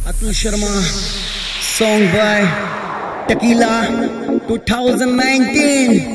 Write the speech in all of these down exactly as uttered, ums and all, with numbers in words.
Atul Sharma, song by Tequila twenty nineteen.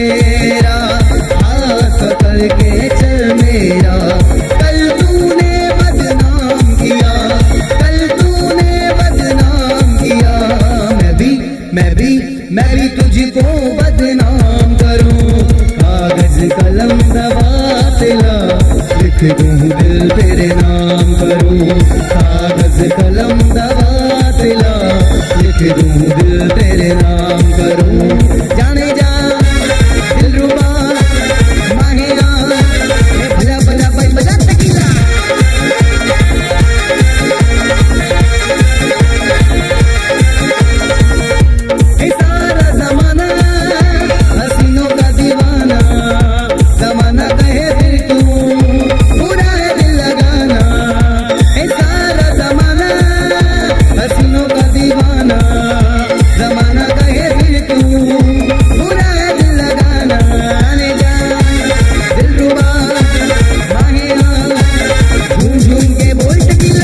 के चल मेरा, कल तूने सिला, लिख दूं दिल तेरे नाम करूं, कागज कलम दवा सिला, लिख दूं दिल तेरे नाम करूं। जाने जा दिलरुबा माहिया, बजा बजा भाई बजा टकीला। सारा जमाना हसीनों का दीवाना, जमाना कहे फिर क्यों पूरा है दिल लगाना। सारा जमाना हसीनों का दीवाना, जमाना कहे फिर क्यों पूरा है दिल लगाना। आने जा दिलरुबा माहिया, झूम झूम के बोल टकीला।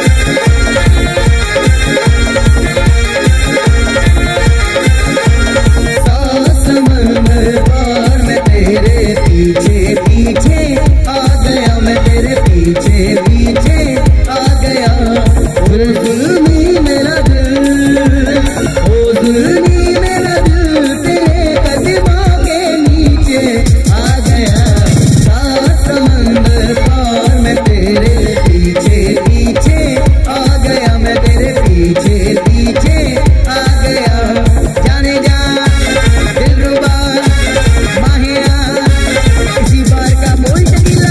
समंदर पार में तेरे पीछे पीछे आ गया, मैं तेरे पीछे पीछे आ गया। ओ जुल्मी मेरा दिल, ओ जुल्मी मेरा दिल, तेरे कदमों के नीचे आ गया। सात समंदर पार में तेरे पीछे पीछे आ गया, मैं तेरे पीछे पीछे आ गया। जाने जा दिलरुबा माहिया, इसी बार का बोल टकीला।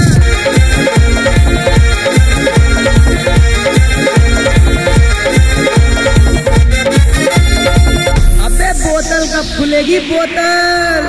अबे बोतल कब खुलेगी बोतल,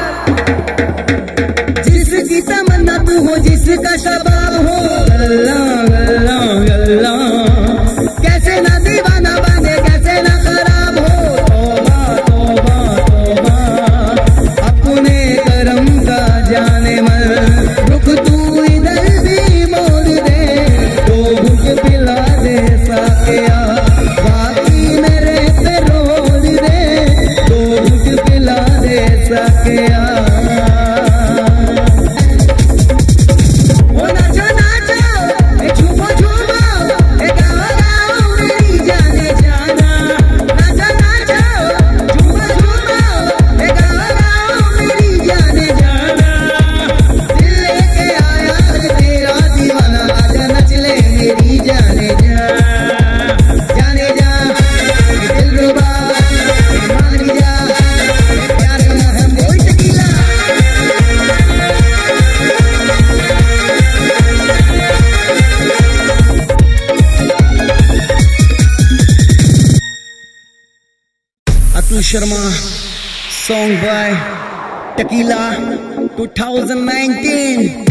जिसकी तमन्ना तू हो, जिसका शबाब हो। गल्ला गल्ला गल्ला, कैसे ना दीवाना बने, कैसे ना खराब हो। तौबा तौबा तौबा, अपने करम का जाने मन, रुख तू इधर भी मोड़ दे, तो घुट पिला दे साकिया, बाकी मेरे पे रोल दे, तो घुट पिला दे साकिया। ओ नाचो नाचो, ए झूमो झूमो, ए गाओ गाओ मेरी जाने जाना। नाचो नाचो, झूमो झूमो, ए गाओ गाओ मेरी जाने जाना। दिल लेके आया आज तेरा दीवाना, आजा नच ले मेरी जाने जा। जाने जा दिलरुबा मान जा, प्यार ना है बोल tequila. Atul Sharma, song by Tequila twenty nineteen।